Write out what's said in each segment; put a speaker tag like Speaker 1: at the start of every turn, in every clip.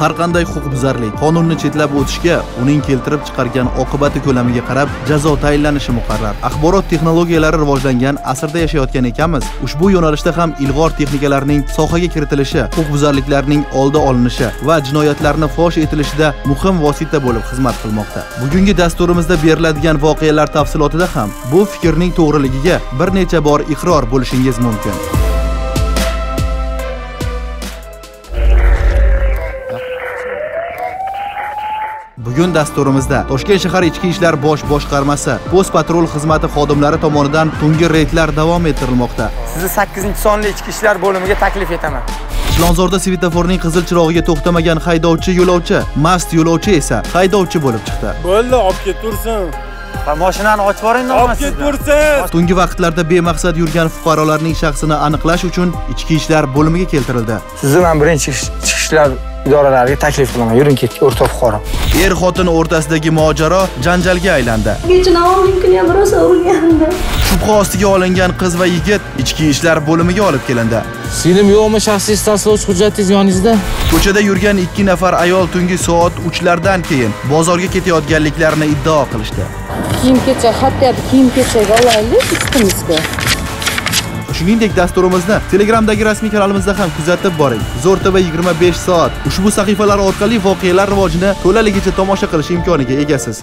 Speaker 1: har qanday huquqbuzarlik qonunni chetlab o'tishga, uning keltirib chiqargan oqibati ko'lamiga qarab jazo tayinlanishi muqarrar. Axborot texnologiyalari rivojlangan asrda yashayotgan ekanmiz. Ushbu yo'nalishda ham ilg'or texnikalarning sohaga kiritilishi, huquqbuzarliklarning oldi olinishi va jinoyatlarni fosh etilishida muhim vosita bo'lib xizmat qilmoqda. Bugungi dasturimizda beriladigan voqealar tafsilotida ham bu fikrning to'g'riligiga bir necha bor iqror bo'lishingiz mumkin. Bugun dasturimizda Toshkent shahar Ichki ishlar bosh boshqarmasi post patrul xizmati xodimlari tomonidan tungi reydlar davom ettirilmoqda.
Speaker 2: Sizni 8-sonli ichki ishlar bo'limiga taklif etaman.
Speaker 1: Chilonzorda svetoforning qizil chirog'iga to'xtamagan haydovchi yo'lovchi, mast yo'lovchi esa haydovchi bo'lib chiqdi.
Speaker 3: Bo'ldi, olib ketursin.
Speaker 2: Va mashinani ochib yuboring,
Speaker 3: olib ketursin.
Speaker 1: Tungi vaqtlarda bemaqsad yurgan fuqarolarning shaxsini aniqlash uchun Ichki ishlar bo'limiga keltirildi.
Speaker 2: Sizni men birinchi ichki ishlar idoralariga taklif qilaman. Yuring ketdik, o'rtoq fuqaro.
Speaker 1: Er-xotin o'rtasidagi mojaro janjalga aylandi.
Speaker 4: Kecha rosa urilgandi.
Speaker 1: Shubha ostiga olingan qiz va yigit Ichki ishlar bo'limiga olib kelindi.
Speaker 5: Sizning yo'qmi shaxsiy tasdiqlovchi hujjatingiz yoningizda?
Speaker 1: Ko'chada yurgan 2 nafar ayol tungi soat 3 lardan keyin bozorga ketayotganliklarini iddao qilishdi.
Speaker 4: Kiyim-kecha, hatto kiyim-kechaga olaylik ustimizga.
Speaker 1: Shuningdek, dasturimizni Telegramdagi rasmiy kanalimizda ham kuzatib boring. Zo'rtaba 25 soat ushbu sahifalar orqali voqealar rivojini to'laligicha tomosha qilish imkoniga egasiz.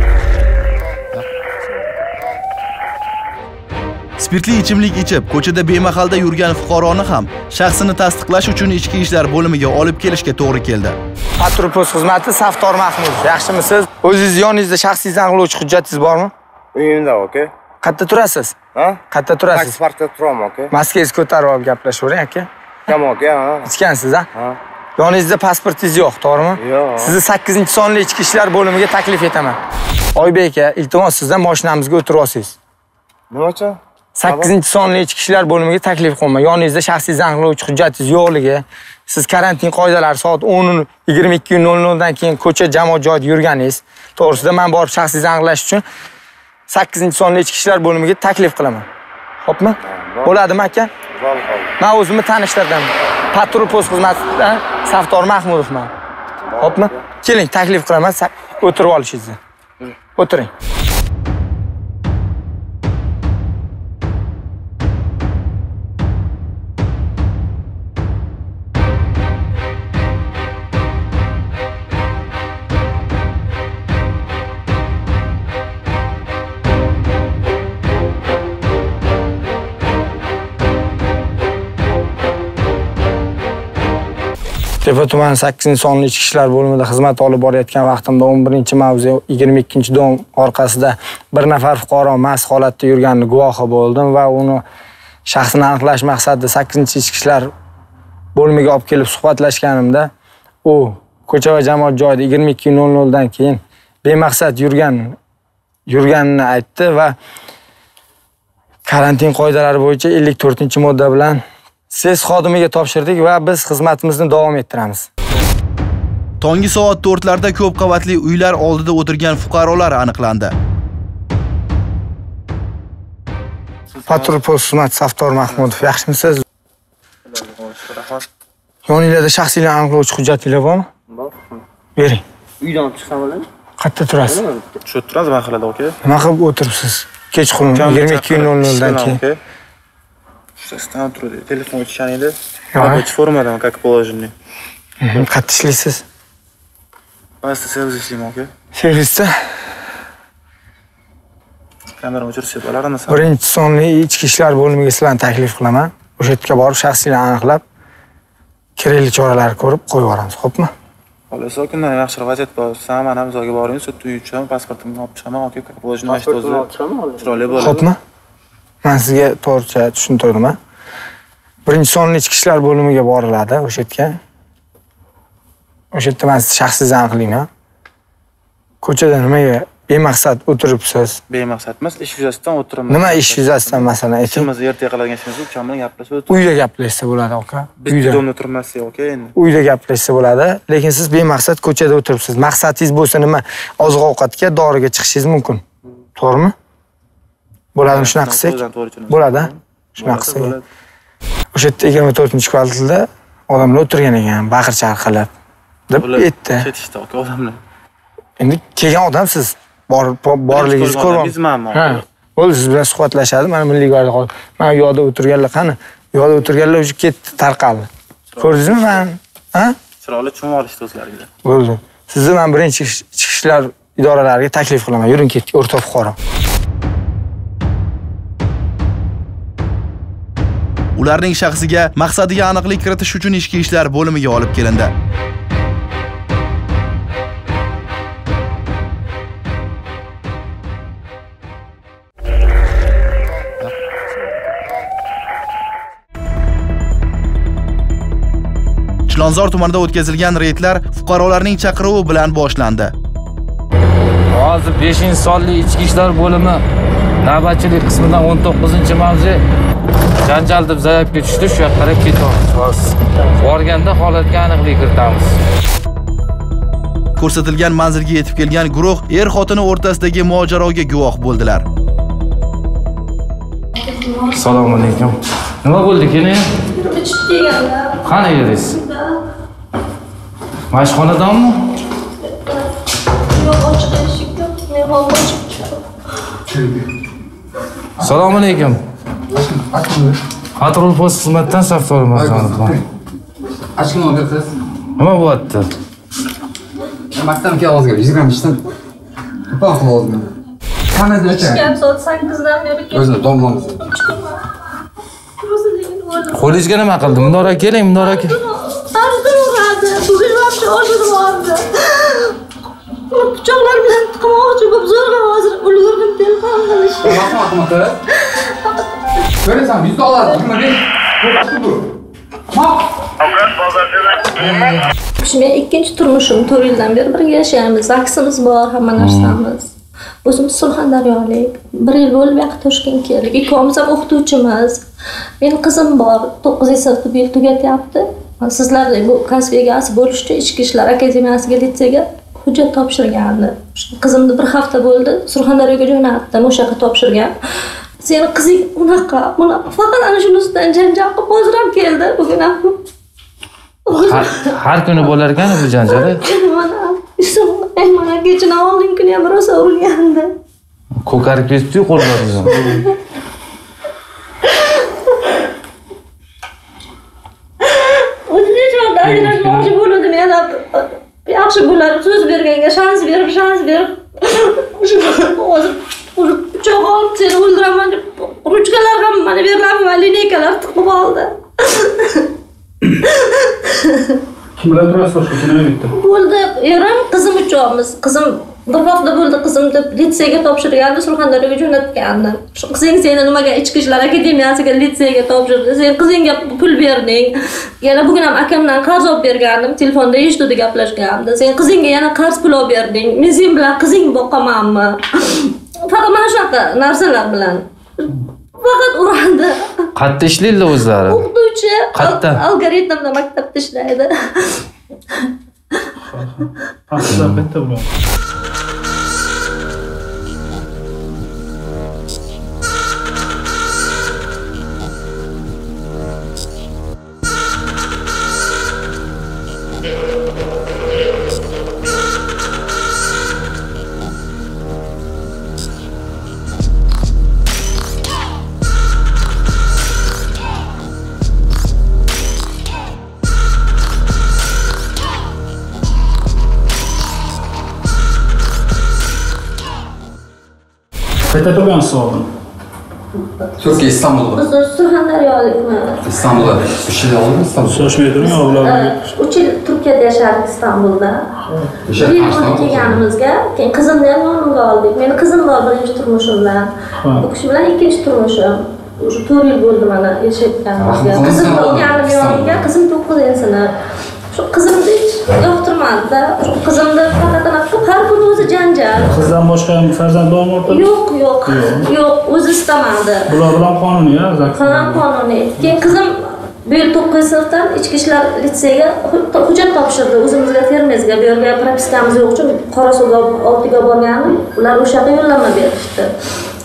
Speaker 1: Spirtli ichimlik ichib, ko'chada bemahalda yurgan fuqaroni ham shaxsini tasdiqlash uchun Ichki ishlar bo'limiga olib kelishga to'g'ri keldi.
Speaker 2: Patrul post xizmati Saftor Mahmudov. Yaxshimisiz? O'zingiz yoningizda shaxsiy aniqlovchi hujjatingiz bormi?
Speaker 3: Uyimda, aka.
Speaker 2: Qayerda turasiz?
Speaker 3: Ha?
Speaker 2: Qayerda turasiz?
Speaker 3: Taksparkda turaman, aka.
Speaker 2: Maskangizni ko'tarib olib gaplashavering, aka.
Speaker 3: Kam, aka, ha.
Speaker 2: Ichgansiz, ha?
Speaker 3: Ha.
Speaker 2: Yoningizda pasportingiz yo'q, to'g'rimi?
Speaker 3: Yo'q.
Speaker 2: Sizni 8-sonli ichki ishlar bo'limiga taklif etaman. Oybek aka, iltimos sizdan mashinamizga o'tirib olsangiz.
Speaker 3: Nima uchun?
Speaker 2: 8-sonli ichki ishlar bo'limiga taklif qilaman. Yoningizda shaxsiy aniqlovchi hujjatingiz yo'qligi, siz karantin qoidalari soat 10:22:00 dan keyin ko'cha jamoat joyida yurganingiz to'g'risida men borib shaxsiy aniqlash uchun 8-sonli ichki ishlar bo'limiga taklif qilaman. Xo'pmi? Bo'ladimi aka? Men o'zimni tanishtirdim. Patrul post xizmatidan Saftor Mahmudovman. Xo'pmi? Keling, taklif qilaman, o'tirib olishingizni. O'tiring. Tepa tuman 8-sonli ichki ishlar bo'limida xizmat olib borayotgan vaqtimda 11-mavzu 22-dom orqasida bir nafar fuqaro mast holatda yurganini guvohi bo'ldim va uni shaxsini aniqlash maqsadida 8-ichki ishlar bo'limiga olib kelib suhbatlashganimda u ko'cha va jamoat joyida 22:00 dan keyin bemaqsad yurganini aytdi va karantin qoidalari bo'yicha 54-modda bilan SES xodimiga topshirdik va biz xizmatimizni davom ettiramiz.
Speaker 1: Tongi soat 4 larda ko'p qavatli uylar oldida o'tirgan fuqarolar aniqlandi.
Speaker 2: Patrul post xizmati Saftor Mahmudov, yaxshimisiz? Yoningizda shaxsiy aniqlovchi hujjatingiz bormi?
Speaker 3: Bor.
Speaker 2: Bering.
Speaker 3: Uydan chiqsam bo'ladimi?
Speaker 2: Qayerda turasiz?
Speaker 3: Shu turamiz mahallada, aka.
Speaker 2: Nima qilib o'tiribsiz? Kechqurun 22:00 dan keyin.
Speaker 3: Stan turadi. Telefon o'chganingda, yo'q, formadan как положено.
Speaker 2: Qayerda ishlaysiz?
Speaker 3: Pasta servis ishlayman, aka.
Speaker 2: Servisda?
Speaker 3: Kamera o'chirsa bo'ladimi?
Speaker 2: Birinchi sonli ichki ishlar bo'limiga sizlarni taklif qilaman. O'sha yerga borib shaxsiylarni aniqlab, kerakli choralar ko'rib qo'yib yuboramiz, xo'pmi?
Speaker 3: Xolos, kundan yaxshiroq vaziyat bor. Sen mana bizga boring, sut uyucham, pasportimni olib chiqaman, aka, как положено mana shu chiroyli bo'ladi.
Speaker 2: Xo'pmi? Men sizga to'g'richa tushuntirdim. Birinchi sonli ichki ishlar bo'limiga boriladi o'sha yerga. O'sha yerda men shaxsiy aniqlayman. Ko'chada nimaga bemaqsad o'tiribsiz?
Speaker 3: Bemaqsad emas, ish yuzasidan o'tiraman.
Speaker 2: Nima ish yuzasidan masalan ayting?
Speaker 3: Ishimiz ertaga qiladigan ishimiz ukamni gaplashib o'tirib.
Speaker 2: Uyda gaplashsa bo'ladi, aka.
Speaker 3: Uyda o'tirmaslik, aka, endi.
Speaker 2: Uyda gaplashsa bo'ladi, lekin siz bemaqsad ko'chada o'tiribsiz. Maqsadingiz bo'lsa nima? Oziq-ovqatga, doriga chiqishingiz mumkin. To'g'rimi? Bo'ladimi shunaqa qilsak? Bo'ladi. Shunaqa qilsak. O'sha yerda 24-kvartalda odamlar o'tirgan ekan, baqir-chaqir qilib. deb aytdi.
Speaker 3: Ketishdi aka odamlar.
Speaker 2: Endi kelgan odamsiz. Borligingizni ko'ryapman. Ha. Bo'ldi, siz bilan suhbatlashadi. Mana Milliy gvardiya qoldi. Men yo'lda o'tirganlar qani? Yo'lda o'tirganlar o'zi ketdi, tarqaldi. Ko'rdingizmi men? Ha?
Speaker 3: Chiroyli tushunib olishdi o'zlariga.
Speaker 2: Bo'ldi. Sizni men birinchi ichki ishlar idoralariga taklif qilaman. Yuring ketdik, o'rta fuqaro.
Speaker 1: Ularning shaxsiga maqsadiga aniqlik kiritish uchun ichki ishlar bo'limiga olib kelindi. Chilonzor tumanida o'tkazilgan reydlar fuqarolarning chaqiruvi bilan boshlandi.
Speaker 5: Hozir 5-sonli ichki ishlar bo'limi navbatchilik qismidan 19-mavzu janjal deb zaryadga tushdi, shu yoqqa ketyapmiz. Borganda holatga aniqlik kiritamiz.
Speaker 1: Ko'rsatilgan manzilga yetib kelgan guruh er-xotini o'rtasidagi mojaroga guvoh bo'ldilar.
Speaker 5: Assalomu alaykum. Nima bo'ldi keyin? Qani yeringiz? Mashxonadanmi?
Speaker 4: Yo'q, ochiq eshik yo'q. Men ochiq.
Speaker 5: Assalomu alaykum. Patrul post xizmatidan Saftor Mirzaxonov.
Speaker 6: Achkim o'rgatasiz.
Speaker 5: Nima bo'lyapti?
Speaker 6: Maktabga hozir 20 ishdan. Baq hozir. Qanday o'tadi?
Speaker 4: Ishga soat 8dan beri
Speaker 6: O'zini domlamiz.
Speaker 5: Qo'lingizga nima qildi? Munora keling, Munora aka.
Speaker 4: Tarjida uradi. Bugun vaqti oshirib oldi. Pichoqlar bilan tiqmoqchi bo'lib zo'rg'a hozir ulgurdim telefon qilishga.
Speaker 6: Rahmat. Ko'rasan, $100 nima ber? Bu.
Speaker 4: Men ikkinchi turmushim 4 yildan beri birga yashaymiz. Zaksimiz bor, hamma narsamiz. O'zimiz Surxondaryolik. 1 yil bo'lib yoqqa Toshkentga keldik. Ikkovimiz ham o'qituvchimiz. Mening qizim bor, 9-sinfda bu yil tugatyapti. Sizlardek bu kasb egasi bo'lish uchun Ichki ishlar akademiyasiga litseyga hujjat topshirgandi. Qizimni 1 hafta bo'ldi, Surxondaryoga jo'natdim, o'sha yerga topshirgan. Seni qizing unaqa, faqat ana shu ustidan janjal qilib hozir ham keldi, bugun ham.
Speaker 5: Har kuni bo'lar ekan bu janjal.
Speaker 4: Mana kechini oldin kuni ham rosa urilgandi.
Speaker 5: Ko'karib ketdi-yu qo'llaringizni.
Speaker 4: O'zim nechta ajrashmoqchi bo'ldim, yana yaxshi bo'lar, so'z berganga shans berib. Hozir pichoq olib seni o'ldiraman deb ruchkalar ham mana beriladi, lineykalar tiqib oldi.
Speaker 7: Kim bilan turasiz? Nima bitta?
Speaker 4: Bo'ldi, erim qizim uchamiz. Qizim 1 hafta bo'ldi, qizimni litseyga topshirgandi, Surxondaryoga jo'natgandim. Shu qizing seni nimaga Ichki ishlar akademiyasiga litseyga topshirdi. Sen qizingga pul berding. Yana bugun ham akamdan qarz olib bergandim, telefonda eshitdi gaplashgandim. Sen qizingga yana qarz pul olib berding. Men sen bilan qizing boqamanmi? Faqat mana shunaqa narsalar bilan. Faqat uradi.
Speaker 5: Qayerda ishlaydi o'zlari?
Speaker 4: O'qituvchi.
Speaker 5: Qayerda?
Speaker 4: Algoritmda maktabda ishlaydi.
Speaker 7: Aslan qayerda bular? Qayerda turgansiz oldin?
Speaker 6: Turkiya İstanbul'da.
Speaker 4: Biz Surxondaryolikmi?
Speaker 6: İstanbul'da. 3 yil oldin İstanbul'da.
Speaker 7: So'rashmay turing, ular.
Speaker 4: 3 yil Turkiyada yashardik Istanbulda. Bir yil bo'ldi kelganimizga, keyin qizimni ham yonimga oldik. Meni qizim bor birinchi turmushimdan. Bu kishi bilan ikkinchi turmushim. Shu 4 yil bo'ldi mana yashayotganimizga. Qizimni olganim yonimga, qizim 9-sinf. Shu qizimni hech yoqtirmadi-da. Shu qizimni faqat har kuni o'zi janjal.
Speaker 7: Qizdan boshqa farzand bormi o'rtada?
Speaker 4: Yo'q, o'zi istamadi.
Speaker 7: Bular bilan qonuniy,
Speaker 4: qonuniy. Keyin qizim bu yil 9-sinfdan Ichki ishlar litseyga hujjat topshirdi. O'zimizga fermezga bu yerga propiskamiz yo'q uchun Qorasuvga oltiga borgandim. Ular o'sha yoqqa yo'llanma berishdi.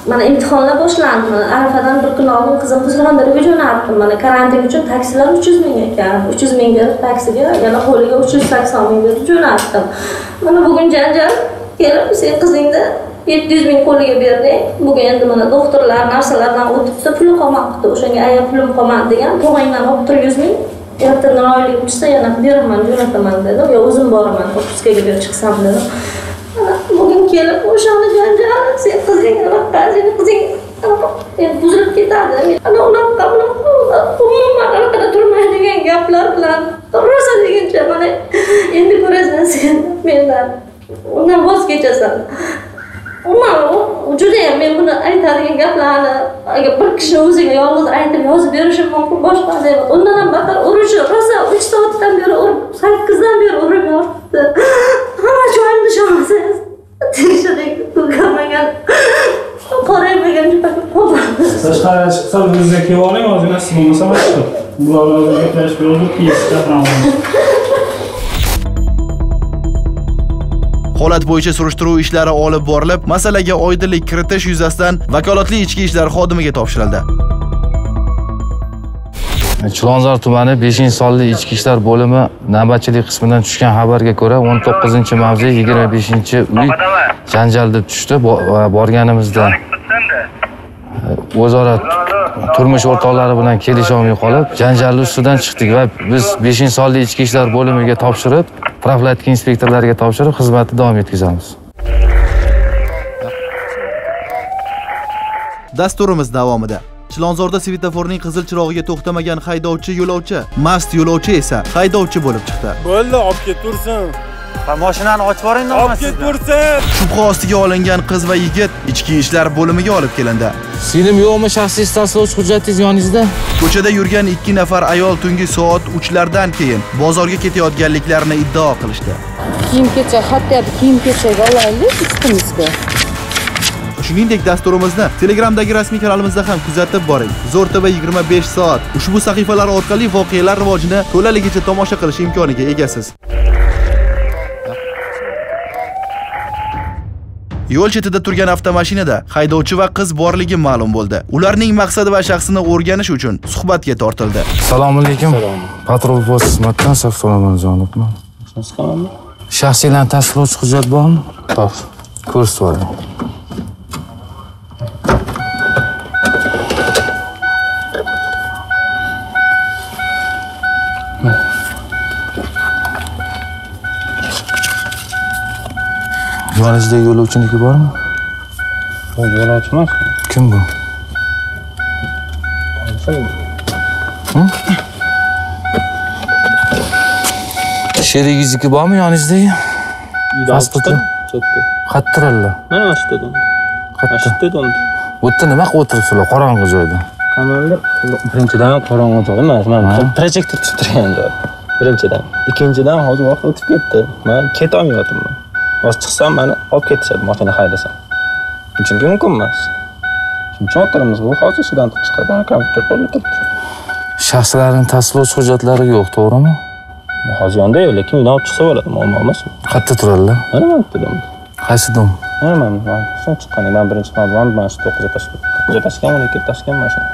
Speaker 4: Mana imtihonlar boshlandi. Arafadan bir kun oldin qizim Surxondaryoga jo'natdim. Mana karantin uchun taksilar 300 ming ekan. 300 ming berib taksiga, yana qo'liga 380 ming berib jo'natdim. Mana bugun janjal kelib, sen qizingni 700 ming qo'liga berding. Bugun endi mana doktorlar narsalardan o'tibdi, puli qolmabdi. O'shanga ayam pulim qolmadi degan. Tog'angdan olib 300 ming. Ertadan oylik uchsa yana beraman, jo'nataman dedim. Yo o'zim boraman, otpuskaga berib chiqsam dedim. Bugün kelib o'shani janjal, sen qizing anaqa, sen qizing anaqa buzilib ketadi. Ana unaqa umuman anaqada turmaydigan gaplar bilan rosa deguncha mana endi ko'rasan sen mendan undan voz kechasan. Judayam men buni aytadigan gaplarni agar bir kishi o'ziga yolg'iz aytib yozib berishi mumkin boshqa deb. Undan ham battar urishi rosa 3 soatdan beri urib, 8dan beri urib yotibdi. Hamma joyimni shamasiz. Tekshirib ko'rmagan, qoraymagan qo'ydim.
Speaker 7: Tashqariga chiqsa bizga kelib oling, ozgina siz bo'lmasa boshqa. Bular bilan gaplashib yozib kiyishga
Speaker 1: Holat bo'yicha surishtiruv ishlari olib borilib, masalaga oydinlik kiritish yuzasidan vakolatli ichki ishlar xodimiga topshirildi.
Speaker 5: Chilonzor tumani 5-sonli ichki ishlar bo'limi navbatchilik qismidan tushgan xabarga ko'ra 19-mavze 25-uy janjalda tushdi. Borganimizda o'zaro turmush o'rtoqlari bilan kelisholmay qolib, janjalli ustidan chiqdik va biz 5-sonli ichki ishlar bo'limiga topshirib, profilaktika inspektorlariga topshirib xizmatni davom etkazamiz.
Speaker 1: Dasturimiz davomida Chilonzorda svetoforning qizil chirog'iga to'xtamagan haydovchi yo'lovchi, mast yo'lovchi esa haydovchi bo'lib chiqdi.
Speaker 8: Bo'ldi, olib ketursin.
Speaker 3: Mashinani ochib boring,
Speaker 8: olib ketursin.
Speaker 1: Shubha ostiga olingan qiz va yigit ichki ishlar bo'limiga olib kelindi.
Speaker 5: Selim yo'qmi shaxsiy tasdiqlovchi hujjatingiz yoningizda?
Speaker 1: Ko'chada yurgan 2 nafar ayol tungi soat 3lardan keyin bozorga ketayotganliklarini iddao qilishdi.
Speaker 9: Kiyim-kechak, hatto kiyim-kechak olaylik ustimizga.
Speaker 1: Shuningdek, dasturimizni Telegramdagi rasmiy kanalimizda ham kuzatib boring. Zo'r TV 25 soat. Ushbu sahifalar orqali voqealar rivojini to'laligicha tomosha qilish imkoniga egasiz. Yo'l chetida turgan avtomashinada haydovchi va qiz borligi ma'lum bo'ldi. Ularning maqsadi va shaxsini o'rganish uchun suhbatga tortildi.
Speaker 5: Assalomu alaykum. Patrul post xizmatidan Safsonajonovman. Shaxsiylarni tasdiqlovchi hujjat bormi? Bor. Ko'rsatib oling. Yoningizda yo'lovchiniki bormi?
Speaker 2: Yo'lovchi emas.
Speaker 5: Kim bu? Sherigingizniki bormi yoningizdagi? Pasporti. Xattiralla.
Speaker 2: Mana ashtadan. Ashtadan.
Speaker 5: O'tda nima qilib o'tiribsizlar qorong'i joyda?
Speaker 2: Qamalda birinchidan qorong'i joy emas. Men proyektor tutirgandim. Birinchidan. Ikkinchidan hozir vaqt o'tib ketdi. Men keta olmayapman. Hozir chiqsam meni olib ketishadi, mashina haydasam. Chunki mumkin emas. Shuncha o'tiramiz, bu hozir sudan chiqadi, kompyuter qo'lda turibdi.
Speaker 5: Shaxslarning tasdiqlovchi hujjatlari yo'q, to'g'rimi?
Speaker 2: Hozir yonda yo'q, lekin uydan olib chiqsa bo'ladi, muammo emasmi?
Speaker 5: Qayerda turadilar?
Speaker 2: Mana bu yerda.
Speaker 5: Qaysi dom?
Speaker 2: Mana sen chiqqanidan birinchi marta mana shu to'qqiz tashkil, 12 tashkil mashina.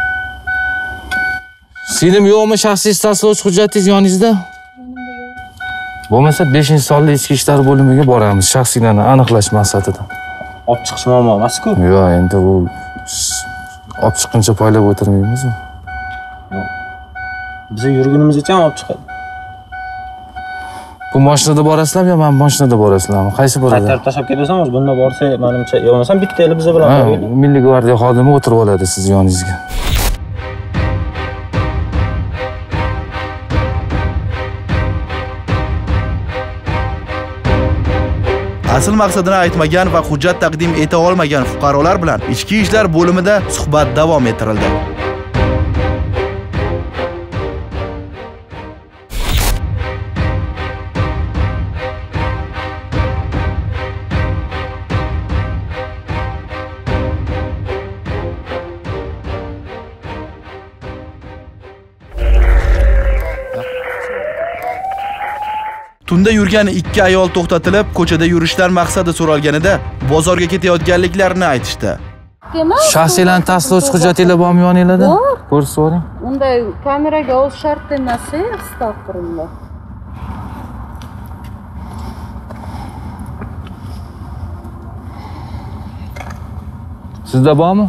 Speaker 5: Selim yo'qmi shaxsiy tasdiqlovchi hujjatingiz yoningizda? Bo'lmasa 5-sonli ichki ishlar bo'limiga boramiz, shaxsiylarni aniqlash maqsadida.
Speaker 2: Olib chiqish muammo emas-ku.
Speaker 5: Yo'q, endi bu olib chiqquncha poylab o'tirmaymiz-ku.
Speaker 2: Biz yurgunimizcha olib chiqadi.
Speaker 5: Bu mashinada borasizlarmi yo men mashinada borasizlarmi? Qaysi boradi?
Speaker 2: Qaytarib tashlab ketasangiz, bunda borsa, menimcha, yo'qmasam bitta eli biz bilan
Speaker 5: boraylik. Milliy gvardiya xodimi o'tirib oladi siz yoningizga.
Speaker 1: Asl maqsadini aytmagan va hujjat taqdim eta olmagan fuqarolar bilan ichki ishlar bo'limida suhbat davom ettirildi. Tunda yurgan 2 ayol to'xtatilib, ko'chada yurishlar maqsadi so'ralganida bozorga ketayotganliklarini aytishdi.
Speaker 9: emas.
Speaker 5: Shaxsiylarni tasdiqlovchi hujjatinglar bormi yoninglarda?
Speaker 9: Bor.
Speaker 5: Ko'rsatib yuboring.
Speaker 9: Unday kameraga olish shart emas, astag'firulloh.
Speaker 5: Sizda bormi?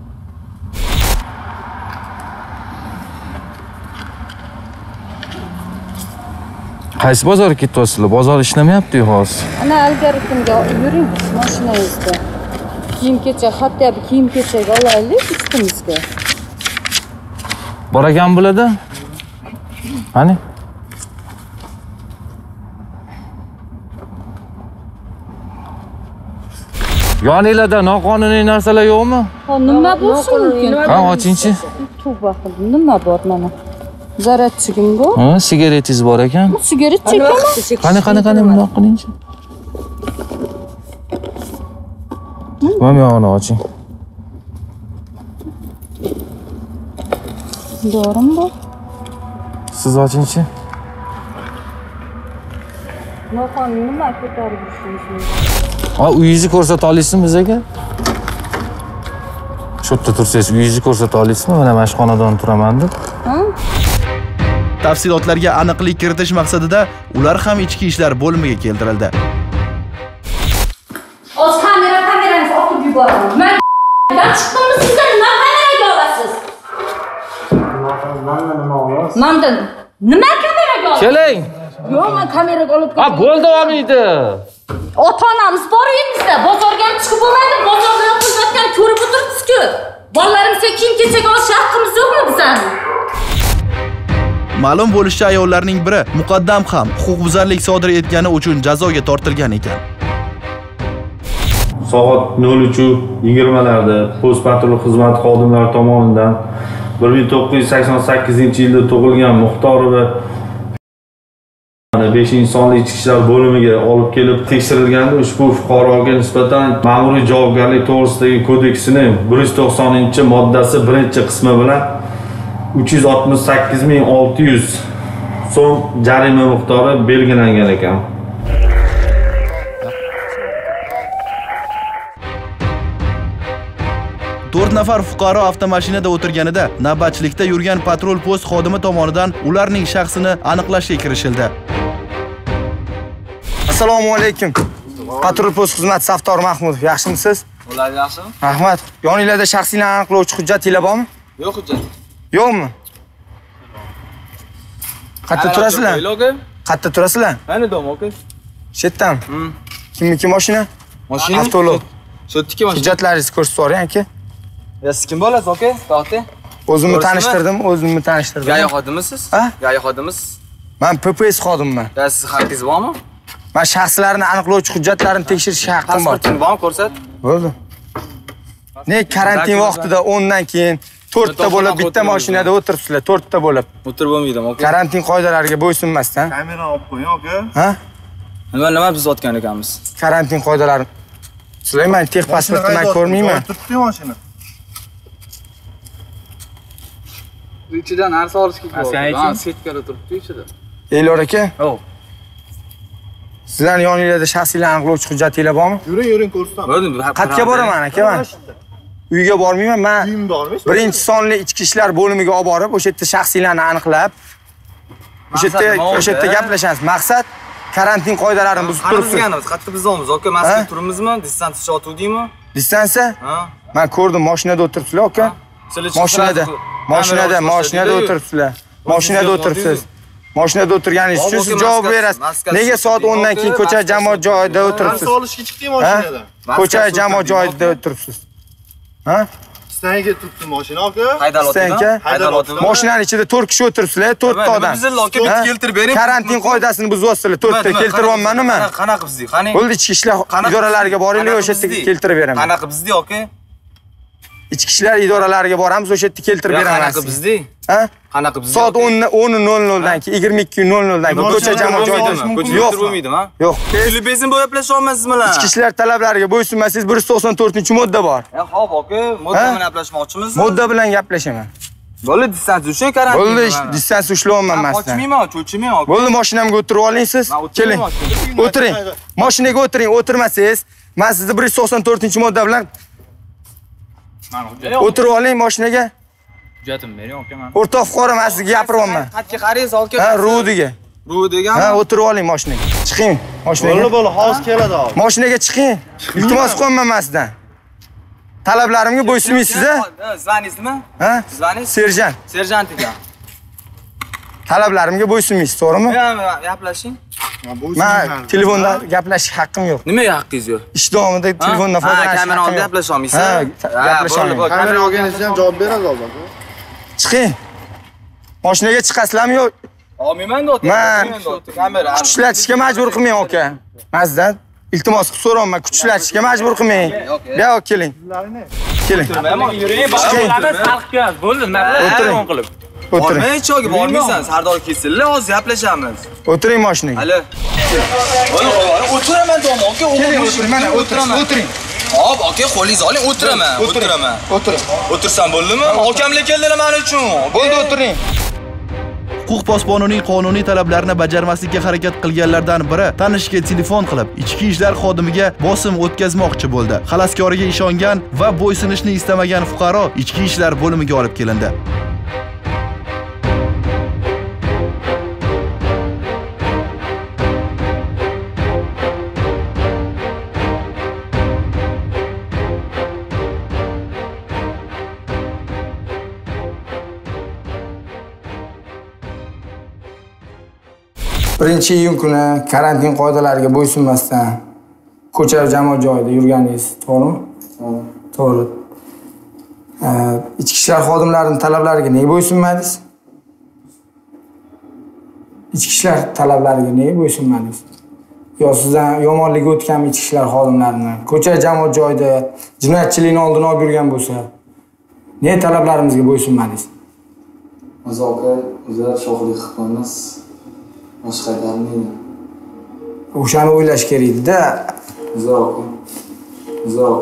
Speaker 5: Qaysi bozorga ketyapsizlar? Bozor ishlamayapti hozir.
Speaker 9: Ana ilgari kunga yuring mashinangizda. Kiyim-kechak, hatto kiyim-kechak olaylik ustimizga.
Speaker 5: Bor ekan bo'ladi. Qani? Yoninglarda noqonuniy narsalar yo'qmi?
Speaker 9: Ha, nima bo'lsin mumkin?
Speaker 5: Ha, ochingchi.
Speaker 9: Tavba qildim. Nima bor mana? Zaratchigim bor.
Speaker 5: Ha, sigaretingiz bor ekan.
Speaker 9: Sigaret chekaman.
Speaker 5: Qani, bundoq qilingchi. Mana yog'ini oching.
Speaker 9: Dorim bor.
Speaker 5: Siz ochingchi.
Speaker 9: Noqonuniy nima ko'tarib yurishimiz?
Speaker 5: Ha, uyingizni ko'rsata olasizmi bizga? Shu yerda tursangiz, uyingizni ko'rsata olasizmi? Mana mana shu xonadonda turaman deb.
Speaker 9: Ha?
Speaker 1: Tafsilotlarga aniqlik kiritish maqsadida ular ham ichki ishlar bo'limiga keltirildi.
Speaker 10: O'z kamerangizni otib yuboraman. Men chiqdimmi sizlar nima kameraga olasiz? Mendan nima kameraga olasiz?
Speaker 5: Keling.
Speaker 10: Yo'q, men kameraga olib
Speaker 5: Ha, bo'ldi olmaydi.
Speaker 10: Ota-onamiz bor uyimizda. Bozorga ham chiqib bo'lmaydi. Bozorda yotgan ko'rib o'tiribsiz-ku. Bolalarimizga kiyim-kechak olish haqqimiz yo'qmi bizlarning?
Speaker 1: Ma'lum bo'lishicha ayollarning biri muqaddam ham huquqbuzarlik sodir etgani uchun jazoga tortilgan ekan.
Speaker 11: Soat 03:20larda post patrul xizmati xodimlari tomonidan 1988-yilda tug'ilgan Muxtorova 5-sonli ichki ishlar bo'limiga olib kelib tekshirilganda ushbu fuqaroga nisbatan ma'muriy javobgarlik to'g'risidagi kodeksining 190-moddasi 1-qismi bilan 368.600 so'm jarima miqdori belgilangan ekan.
Speaker 1: To'rt nafar fuqaro avtomashinada o'tirganida navbatchilikda yurgan patrul post xodimi tomonidan ularning shaxsini aniqlashga kirishildi.
Speaker 2: Assalomu alaykum. Patrul post xizmati Saftor Mahmudov, yaxshimisiz?
Speaker 12: Ular yaxshi.
Speaker 2: Rahmat. Yoningizda shaxsiylarni aniqlovchi hujjatingiz bormi?
Speaker 12: Yo'q hujjat.
Speaker 2: Yo'qmi? Qayerda turasizlar? Qayerda turasizlar?
Speaker 12: Mana dom, aka.
Speaker 2: Shetdan. Kimniki mashina?
Speaker 12: Mashina?
Speaker 2: Avtolog.
Speaker 12: Sotdiki mashina.
Speaker 2: Hujjatlaringizni ko'rsatib yuboring, aka.
Speaker 12: Ya siz kim bo'lasiz, aka? To'xta.
Speaker 2: O'zimni tanishtirdim.
Speaker 12: Gaya xodimisiz?
Speaker 2: Ha?
Speaker 12: Gaya xodimisiz?
Speaker 2: Men PPS xodimiman.
Speaker 12: Ya siz haqqingiz bormi?
Speaker 2: Men shaxslarni aniqlovchi hujjatlarini tekshirish haqqim bor.
Speaker 12: Pasportingiz bormi, ko'rsat.
Speaker 2: Bo'ldi. Ne karantin vaqtida 10 dan keyin 4 ta bo'lib bitta mashinada o'tiribsizlar, 4 ta bo'lib.
Speaker 12: O'tirib bo'lmaydi, aka.
Speaker 2: Karantin qoidalariga bo'ysunmasdan.
Speaker 11: Kamerani olib qo'ying, aka.
Speaker 2: Ha?
Speaker 12: Nima biz otgan ekanmiz?
Speaker 2: Karantin qoidalari. Sulaymon, tex pasportni men ko'rmayman.
Speaker 11: Turibdi mashina.
Speaker 12: Ichidan narsa olishga kelgan. Setkada turibdi ichida.
Speaker 2: Eylor aka?
Speaker 12: Yo'q.
Speaker 2: Sizlarning yoningizda shaxsiylarni aniqlovchi hujjatingiz bormi?
Speaker 11: Yuring, ko'rsataman.
Speaker 2: Qayerga boraman aka men? Uyga bormayman. Men birinchi sonli ichki ishlar bo'limiga olib borib, o'sha yerda shaxsiylarni aniqlab, o'sha yerda gaplashamiz. Maqsad karantin qoidalarini buzib turibsiz.
Speaker 12: Qayerda bizamiz, aka? Maska turibmizmi? Distansiya sotuvdingmi?
Speaker 2: Distansiya? Ha. Men ko'rdim, mashinada o'tiribsizlar, aka. Mashinada o'tiribsizlar. Mashinada o'tiribsiz. Mashinada o'tirganingiz uchun siz javob berasiz. Nega soat 10 dan keyin ko'cha jamoat joyida o'tiribsiz?
Speaker 11: Narsa olishga chiqding mashinada.
Speaker 2: Ko'cha jamoat joyida o'tiribsiz. Ha?
Speaker 11: Istangiga turibdi mashina, aka.
Speaker 2: Haydalotdimi? Mashinaning ichida 4 kishi o'tiribsizlar, 4 ta odam.
Speaker 12: Bizlar aka bitta keltirib bering.
Speaker 2: Karantin qoidasini buzyapsizlar, 4 ta keltiryapman men.
Speaker 12: Qanaqa bizdik? Qani?
Speaker 2: Bo'ldi, ichki ishlar idoralariga boringlar, o'sha yerda keltirib beraman.
Speaker 12: Qanaqa bizdik, aka?
Speaker 2: Ichki ishlar idoralariga boramiz, o'sha yerda keltirib beraman.
Speaker 12: Qanaqa bizdik?
Speaker 2: Ha?
Speaker 12: Qanaqa bizdik?
Speaker 2: Soat 10:00 dan keyin 22:00 dan keyin ko'cha jamoat joyida.
Speaker 12: Yo'q, bo'lmaydimi, ha?
Speaker 2: Yo'q.
Speaker 12: Puli bezin bo'yaplashib olmaysizmi?
Speaker 2: Ichki ishlar talablariga bo'ysunmasangiz 194-modda bor.
Speaker 12: Xo'p, aka, modda bilan gaplashmoqchimiz.
Speaker 2: Modda bilan gaplashaman.
Speaker 12: Bo'ldi, distansiya uchun karantin.
Speaker 2: Bo'ldi, distansiya ushlayapman men.
Speaker 12: Qochmayman, cho'chimayman, aka.
Speaker 2: Bo'ldi, mashinamga o'tirib oling siz. Keling. O'tiring. Mashinaga o'tiring, o'tirmasangiz, men sizni 194-modda bilan O'tirib oling mashinaga.
Speaker 12: Hujjatim bering aka men.
Speaker 2: O'rtoq fuqaro, men sizga gapiryapman.
Speaker 12: Xatga qaraysiz, aka.
Speaker 2: Ha, Rudiga.
Speaker 12: Rudiga.
Speaker 2: Ha, o'tirib oling mashinaga. Chiqing mashinaga.
Speaker 11: Bo'ldi, hozir keladi hozir.
Speaker 2: Mashinaga chiqing. Iltimos qilaman sizdan. Talablarimga bo'ysunmaysiz-a?
Speaker 12: Sizlaringiz nima?
Speaker 2: Ha?
Speaker 12: Sizlaringiz?
Speaker 2: Serjant.
Speaker 12: Serjant ekan.
Speaker 2: Talablarimga bo'ysunmaysiz, to'g'rimi?
Speaker 12: Gaplashing.
Speaker 2: Men telefonda gaplashish haqqim yo'q.
Speaker 12: Nimaga haqqingiz yo'q?
Speaker 2: Ish davomida telefondan foydalanish
Speaker 12: kamera oldida gaplasha olmaysiz?
Speaker 2: Ha, gaplasha olmayman.
Speaker 11: Kamera olganingizda ham javob beradi albatta.
Speaker 2: Chiqing. Mashinaga chiqasizlarmi yo'q?
Speaker 12: Olmayman-da o'tir. Kamera.
Speaker 2: Kuch ishlatishga majbur qilmang aka. Mazdan iltimos qilib so'rayman, kuch ishlatishga majbur qilmang. Yo'q, keling. Keling.
Speaker 12: Yuring, bolalarimiz xalq ko'ramiz. Bo'ldi, nima qilib?
Speaker 2: O'tiring.
Speaker 12: Men cho'ga bormaysan, Sardor kelsinlar, hozir gaplashamiz.
Speaker 2: O'tiring mashinaga.
Speaker 12: Hali. O'tiraman do'm, aka.
Speaker 2: Keling, o'tiring, mana o'tiring.
Speaker 12: Hop, aka, qo'lingizni oling, o'tiraman.
Speaker 2: O'tiring.
Speaker 12: O'tirsam bo'ldimi? Akamlar keldilar men uchun.
Speaker 2: Bo'ldi, o'tiring.
Speaker 1: Huquq posbonining qonuniy talablarini bajarmaslikka harakat qilganlardan biri tanishga telefon qilib, ichki ishlar xodimiga bosim o'tkazmoqchi bo'ldi. Xalaskoriga ishongan va bo'ysunishni istamagan fuqaro ichki ishlar bo'limiga olib kelindi.
Speaker 2: Birinchi iyun kuni karantin qoidalariga bo'ysunmasdan ko'cha jamoat joyida yurganingiz, to'g'rimi? To'g'ri. Ichki ishlar xodimlarining talablariga nega bo'ysunmadingiz? Ichki ishlar talablariga nega bo'ysunmadingiz? Yo sizdan yomonligi o'tganmi ichki ishlar xodimlarini? Ko'cha jamoat joyida jinoyatchilikni oldini olib yurgan bo'lsa, nega talablarimizga bo'ysunmadingiz?
Speaker 13: Aka, o'zlar shohlik qilamiz. Boshqa qaytarmaydi.
Speaker 2: O'shani o'ylash kerak edi-da.
Speaker 13: Zo'q.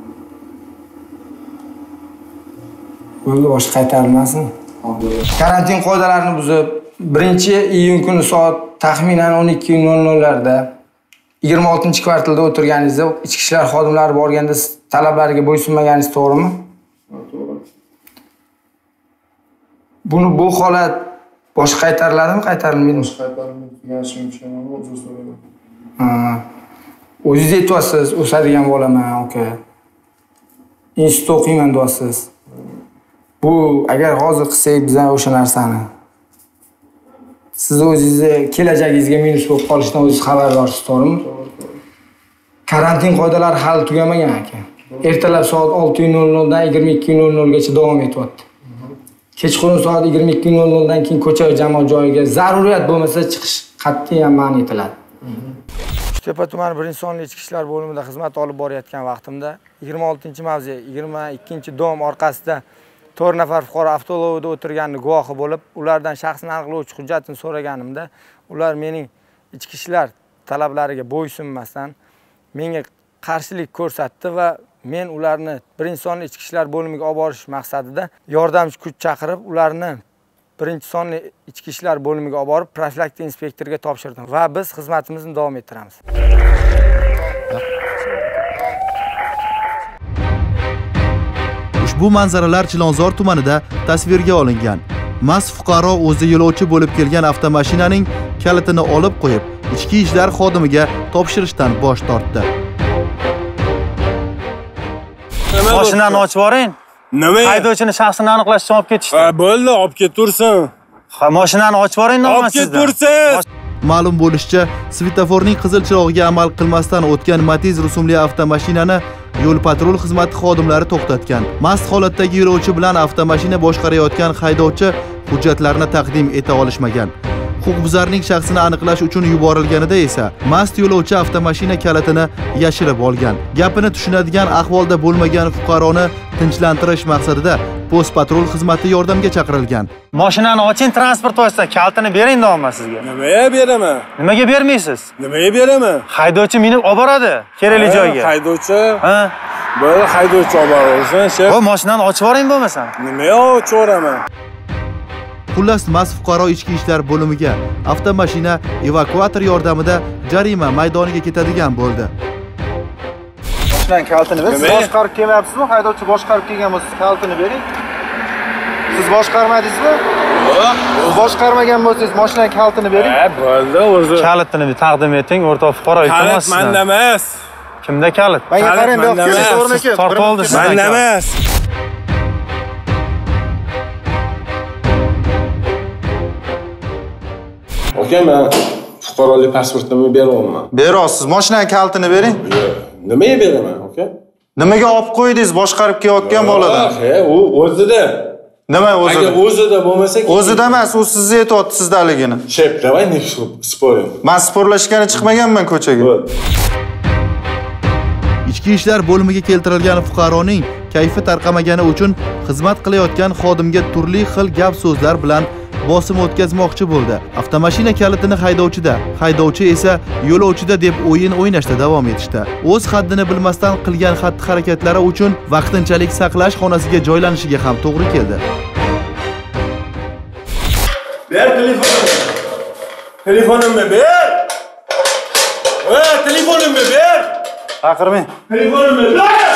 Speaker 2: Bo'ldi, boshqa qaytarilmasin. Karantin qoidalarini buzib, 1-iyun kuni soat taxminan 12:00larda 26-kvartalda o'tirganingizda ichki ishlar xodimlari borganda siz talablariga bo'ysunmaganingiz to'g'rimi? To'g'ri. Bu holat boshqa qaytariladimi, qaytarilmaydimi?
Speaker 11: Boshqa qaytarilmaydi. Deganishim uchun uzr so'rayman.
Speaker 2: O'zingiz aytyapsiz, o'sadigan bo'laman, aka. Institut o'qiyman deyapsiz. Bu agar hozir qilsak biz ham o'sha narsani. Siz o'zingizni kelajagingizga minus bo'lib qolishidan o'zingiz xabardorsiz, to'g'rimi? Karantin qoidalari hali tugamagan aka. Ertalab soat 6:00 dan 22:00 gacha davom etyapti. Kechqurun soat 22:00 dan keyin ko'cha va jamoat joyiga zaruriyat bo'lmasa chiqish qat'iyan man etiladi. Uchtepa tumani 1-sonli ichki ishlar bo'limida xizmat olib borayotgan vaqtimda 26-mavze 22-dom orqasida 4 nafar fuqaro avtobusda o'tirganini guvohi bo'lib, ulardan shaxsini aniqlovchi hujjatini so'raganimda, ular mening ichki ishlar talablariga bo'ysunmasdan menga qarshilik ko'rsatdi va men ularni 1-sonli ichki ishlar bo'limiga olib borish maqsadida yordamchi kuch chaqirib, ularni 1-sonli ichki ishlar bo'limiga olib borib, profilaktika inspektoriga topshirdim va biz xizmatimizni davom ettiramiz.
Speaker 1: Ushbu manzaralar Chilonzor tumanida tasvirga olingan. Mast fuqaro o'zi yo'lovchi bo'lib kelgan avtomashinaning kalitini olib qo'yib, ichki ishlar xodimiga topshirishdan bosh tortdi.
Speaker 8: Mashinani ochib yuboring. Nima? Haydovchini shaxsini aniqlash uchun olib ketishdi. Ha, bo'ldi, olib ketursin. Ha, mashinani ochib yuboring, nima sizda? Olib ketursin.
Speaker 1: Ma'lum bo'lishicha, svetoforning qizil chirog'iga amal qilmasdan o'tgan Matiz rusumli avtomashinani yo'l patrul xizmati xodimlari to'xtatgan. Mast holatdagi yo'lovchi bilan avtomashina boshqarayotgan haydovchi hujjatlarni taqdim eta olishmagan. Huquqbuzarning shaxsini aniqlash uchun yuborilganida esa mast yo'lovchi avtomashina kalitini yashirib olgan. Gapini tushunadigan ahvolda bo'lmagan fuqaroni tinchlantirish maqsadida post patrul xizmati yordamga chaqirilgan.
Speaker 8: Mashinani oching, transport vositasi kalitini bering deyapman sizga. Nimaga beraman? Nimaga bermaysiz? Nimaga beraman? Haydovchi minib olib boradi kerakli joyga. Haydovchi? Ha. Bo'ldi, haydovchi olib borsin. Ho, mashinani ochib yuboring bo'lmasam. Nimaga ochib yuboraman?
Speaker 1: Xullas, mast fuqaro ichki ishlar bo'limiga avtomashina evakuator yordamida jarima maydoniga ketadigan bo'ldi.
Speaker 8: Mashinaning kalitini bering. Siz boshqarib kelyapsizmi? Haydovchi boshqarib kelgan bo'lsa, kalitini bering. Siz boshqarmadingizmi? Yo'q. Boshqarmagan bo'lsangiz, mashinaning kalitini bering.
Speaker 7: Bo'ldi, o'zi.
Speaker 8: Kalitini taqdim eting, o'rtoq fuqaro, iltimos sizdan.
Speaker 7: Menda emas.
Speaker 8: Kimda kalit?
Speaker 7: Menga qarang, bu yoqqa o'rnaka.
Speaker 8: Tortib oldi sizdan.
Speaker 7: Menda emas. Aka, men fuqarolik pasportimni beryapman.
Speaker 8: Berasiz. Mashinaning kalitini bering.
Speaker 7: Nimaga beraman, aka?
Speaker 8: Nimaga olib qo'ydingiz boshqarib kelayotgan boladan?
Speaker 7: U o'zida.
Speaker 8: Nima o'zida?
Speaker 7: Agar o'zida bo'lmasa,
Speaker 8: o'zida emas, u sizga aytayapti sizdaligini.
Speaker 7: Shep, davay ne sporim.
Speaker 8: Men sporlashgani chiqmaganman ko'chaga.
Speaker 1: Ichki ishlar bo'limiga keltirilgan fuqaroning kayfi tarqamagani uchun xizmat qilayotgan xodimga turli xil gap so'zlar bilan bosim o'tkazmoqchi bo'ldi. Avtomashina kalitini haydovchida, haydovchi esa yo'lovchida deb o'yin o'ynashda davom etishdi. O'z haddini bilmasdan qilgan xatti-harakatlari uchun vaqtinchalik saqlash xonasiga joylanishiga ham to'g'ri keldi.
Speaker 7: Ber telefonimni. Telefonimni ber. Telefonimni ber.
Speaker 8: Baqirmang.
Speaker 7: Telefonimni ber.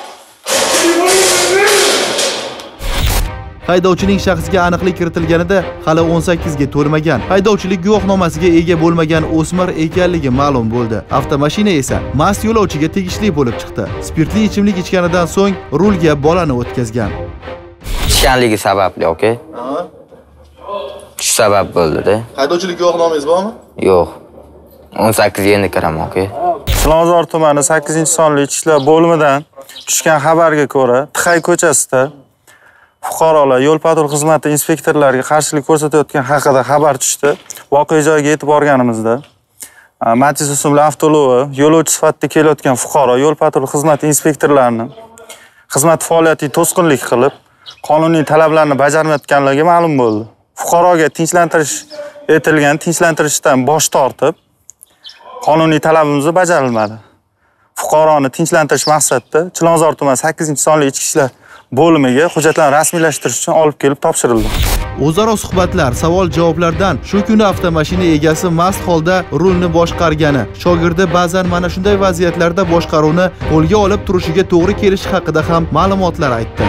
Speaker 1: Haydovchining shaxsiga aniqlik kiritilganida hali 18 ga to'lmagan, haydovchilik guvohnomasiga ega bo'lmagan o'smir ekanligi ma'lum bo'ldi. Avtomashina esa mast yo'lovchiga tegishli bo'lib chiqdi. Spirtli ichimlik ichganidan so'ng rulga bolani o'tkazgan.
Speaker 14: Ichganligi sababli, okey? Shu sabab bo'ldi-da.
Speaker 1: Haydovchilik guvohnomangiz bormi?
Speaker 14: Yo'q. 18 ga endi kiraman, okey?
Speaker 8: Chilonzor tumani 8-sonli ichki ishlar bo'limidan tushgan xabarga ko'ra, Tixay ko'chasida fuqarolar yo'l patrul xizmati inspektorlariga qarshilik ko'rsatayotgan haqida xabar tushdi. Voqea joyiga yetib borganimizda Matiz rusumli avtolovi yo'lovchi sifatida kelayotgan fuqaro yo'l patrul xizmati inspektorlarini xizmat faoliyatiga to'sqinlik qilib, qonuniy talablarni bajarmayotganligi ma'lum bo'ldi. Fuqaroga tinchlantirish etilgan, tinchlantirishdan bosh tortib, qonuniy talabimiz bajarilmadi. Fuqaroni tinchlantirish maqsadida Chilonzor tumani 8-sonli ichki ishlar bo'limiga hujjatlarni rasmiylashtirish uchun olib kelib topshirildi.
Speaker 1: O'zaro suhbatlar, savol-javoblardan shu kuni avtomashina egasi mast holda rulni boshqargani, shogirdi ba'zan mana shunday vaziyatlarda boshqaruvni qo'lga olib turishiga to'g'ri kelishi haqida ham ma'lumotlar aytdi.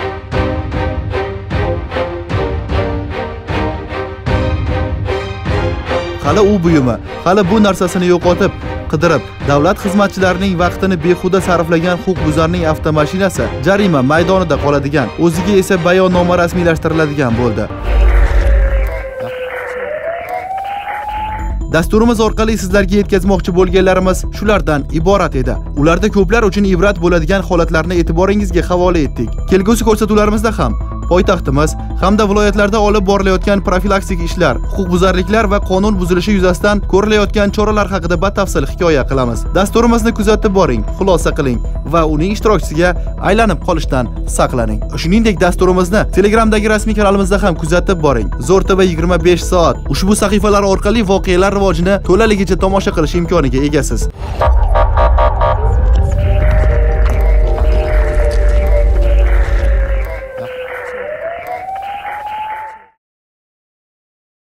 Speaker 1: Hali u buyumi, hali bu narsasini yo'qotib, qidirib, davlat xizmatchilarining vaqtini behuda sarflagan huquqbuzarning avtomashinasi jarima maydonida qoladigan, o'ziga esa bayonnoma rasmiylashtiriladigan bo'ldi. Dasturimiz orqali sizlarga yetkazmoqchi bo'lganlarimiz shulardan iborat edi. Ularda ko'plar uchun ibrat bo'ladigan holatlarni e'tiboringizga havola etdik. Kelgusi ko'rsatuvlarimizda ham poytaxtimiz hamda viloyatlarda olib borilayotgan profilaksik ishlar, huquqbuzarliklar va qonun buzilishi yuzasidan ko'rilayotgan choralar haqida batafsil hikoya qilamiz. Dasturimizni kuzatib boring, xulosa qiling va uning ishtirokchisiga aylanib qolishdan saqlaning. Shuningdek, dasturimizni Telegramdagi rasmiy kanalimizda ham kuzatib boring. Zo'r TV 25 soat ushbu sahifalar orqali voqealar rivojini to'laligicha tomosha qilish imkoniga egasiz.